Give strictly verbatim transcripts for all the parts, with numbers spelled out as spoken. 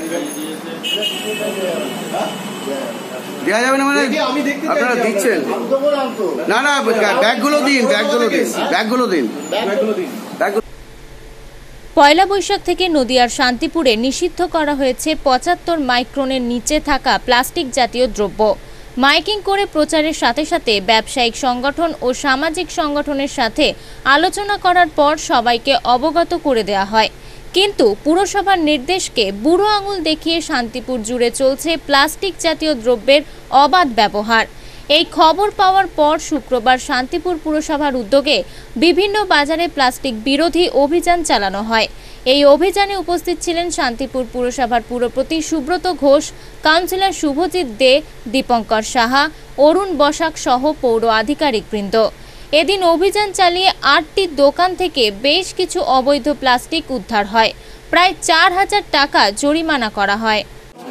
দেওয়া যাবে না মানে আপনারা দিচ্ছেন না না ব্যাগগুলো দিন ব্যাগগুলো দিন ব্যাগগুলো দিন ব্যাগগুলো। পয়লা বৈশাখ থেকে নদিয়ার শান্তিপুরে নিষিদ্ধ করা হয়েছে পঁচাত্তর মাইক্রনের নিচে থাকা প্লাস্টিক জাতীয় দ্রব্য। মাইকিং করে প্রচারের সাথে সাথে ব্যবসায়িক সংগঠন ও সামাজিক সংগঠনের সাথে আলোচনা করার পর সবাইকে অবগত করে দেওয়া হয়। কিন্তু পুরসভার নির্দেশকে বুড়ো আঙুল দেখিয়ে শান্তিপুর জুড়ে চলছে প্লাস্টিক জাতীয় দ্রব্যের অবাধ ব্যবহার। এই খবর পাওয়ার পর শুক্রবার শান্তিপুর পুরসভার উদ্যোগে বিভিন্ন বাজারে প্লাস্টিক বিরোধী অভিযান চালানো হয়। এই অভিযানে উপস্থিত ছিলেন শান্তিপুর পুরসভার পুরপতি সুব্রত ঘোষ, কাউন্সিলর শুভজিৎ দে, দীপঙ্কর সাহা, অরুণ বসাক সহ পৌর আধিকারিকবৃন্দ। এদিন অভিযান চালিয়ে আটটি দোকান থেকে বেশ কিছু অবৈধ প্লাস্টিক উদ্ধার হয়। প্রায় চার হাজার টাকা জরিমানা করা হয়।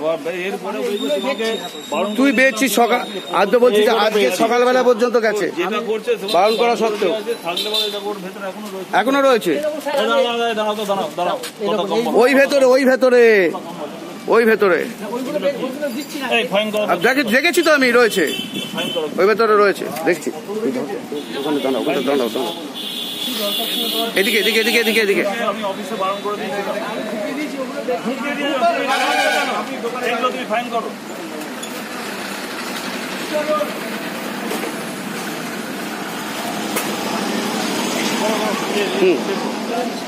তুই বেচছিস সকাল আজ বলছিস আজকে সকালবেলা পর্যন্ত গেছে বারণ করা সত্ত্বেও এখনো রয়েছে ওই ভেতরে ওই ভেতরে ওই ভেতরে দেখেছি তো আমি রয়েছে ওই ভেতরে রয়েছে দেখছি। এদিকে এদিকে এদিকে এদিকে এদিকে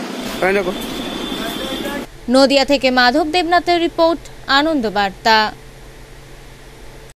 নদিয়া থেকে মাধব দেবনাথের রিপোর্ট, আনন্দ বার্তা।